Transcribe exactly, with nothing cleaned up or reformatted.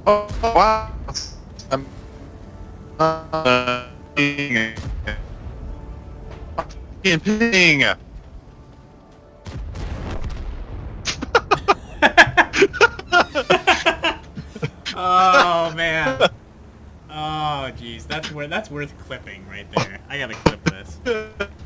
Oh, wow. I'm uh, ping. Ping. Oh man. Oh jeez, that's wor that's worth clipping right there. I gotta clip this.